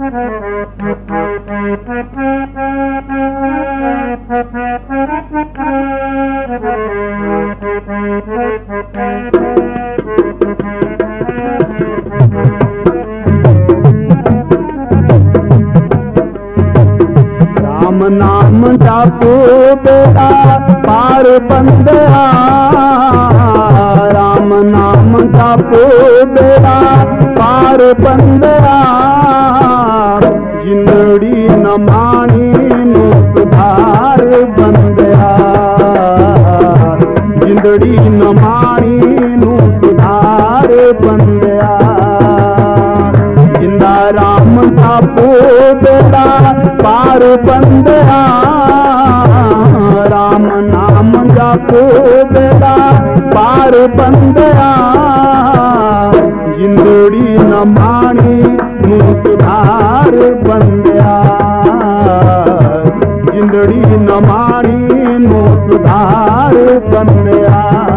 राम नाम जापो बेड़ा पार बंदया, राम नाम जापो बेड़ा पार बंदया, जिंदड़ी न मानी नो सुधार बंदया, जिंदड़ी न मानी नो सुधार बंदया, जिंदा राम जापो बेड़ा पार बंदया, राम नाम जापो बेड़ा पार बंदया, जिंदड़ी न मानी नो सुधार बंदया, जिंदड़ी न मानी नो सुधार बंदया।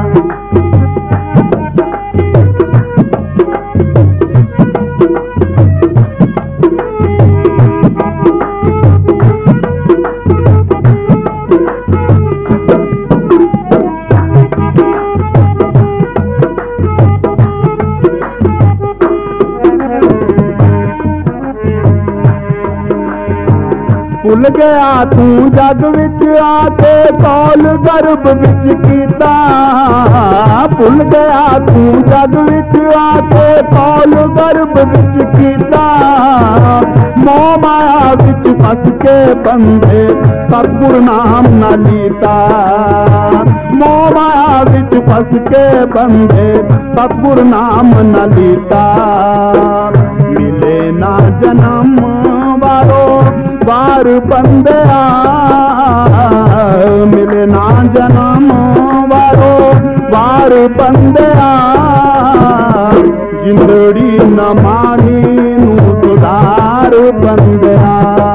भुल गया तू जग विच आके कौल गर्भ विच कीता, भुल गया तू जग विच आके कौल गर्भ विच कीता, मोह माया विच फस के बंदे सतगुर नाम न लीता, मोह माया विच फस के बंदे सतगुर नाम न लीता, मिले ना जन्म वारो बार बंदया, मिले ना जन्म वारो बार बंदया, जिंदड़ी न मानी नु सुधार बंदया,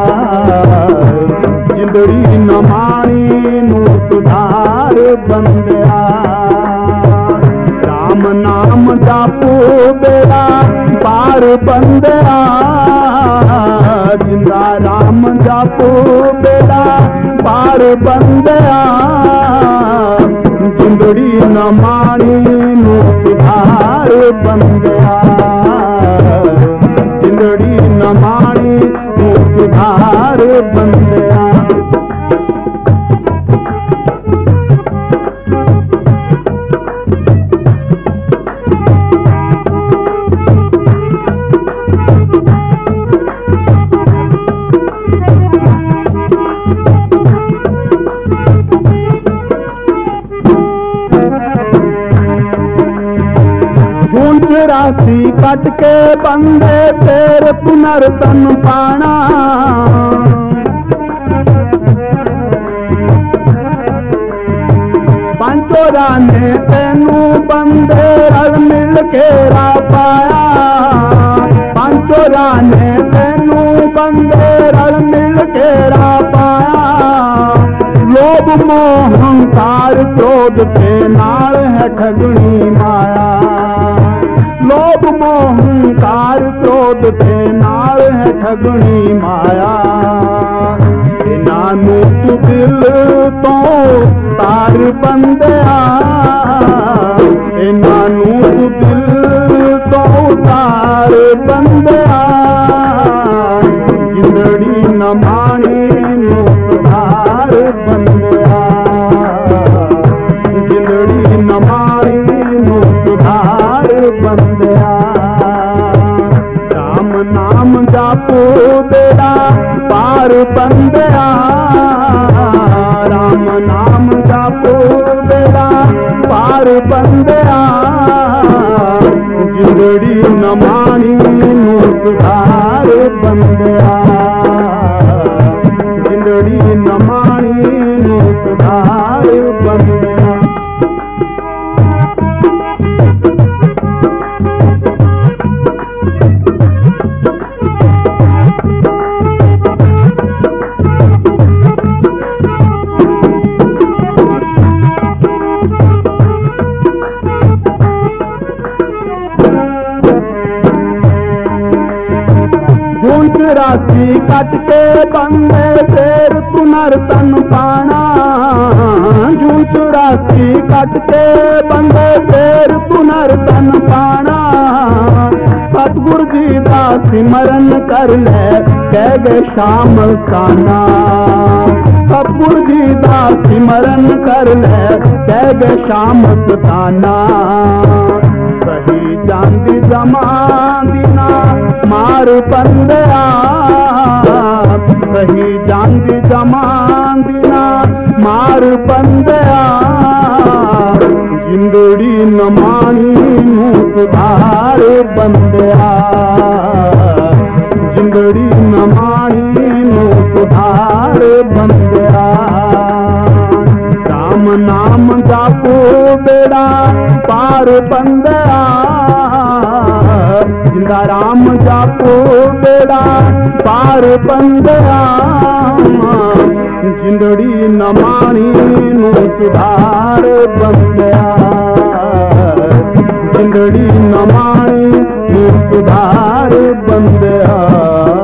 जिंदड़ी न मानी नु सुधार बंदया, राम नाम जापो बेड़ा पार बंदया, जिंदा राम जापो बेड़ा पार बंदया, जिंदड़ी न मानी नो सुधार बंदया, जिंदड़ी न मानी नो सुधार बंदया। राशि कट के बंदे तेरे पुनर्तन पाना, पंचोरा ने तेनू बंदे रल मिल के रा पाया, पंचोरा ने तेनू बंदे रल मिल के रा पाया, लोभ मोह अहंकार क्रोध के नाल है ठगनी माया, लोभ मोह अहंकार क्रोध के नाल है ठगनी माया, इनानू तू दिल तो तार बंदया, इनानू तू दिल तो तार बंदया, जिंदड़ी न मानी नो सुधार बंदया, जिंदड़ी न मानी नो सुधार बंदया, राम नाम जापो बेड़ा पार बंदया, राम नाम जापो बेड़ा पार बंदया, जिंदड़ी न मानी नो सुधार बंदया, जिंदड़ी न मानी नो सुधार बंदया। चौरासी कट के बंदे फिर पुनर तन पाना। जूं 84 कट के बंदे फिर पुनर तन पाना। सतगुरु जी का सिमरन कर ले कह गए शाम साना। सतगुरु जी का सिमरन कर ले कह गए शाम सताना। सही जांदी जमांदीना मार बंदया। सही जांदी जमांदीना मार बंदया। जिंदड़ी नमानी नू सुधार बंदया। जिंदड़ी नमानी नू सुधार बंदया। राम नाम जापो बेड़ा पार बंदया। जिंदा राम जापो बेड़ा पार बंदया। जिंदड़ी नमानी नू सुधार बंदया। जिंदड़ी नमानी नू सुधार बंदया।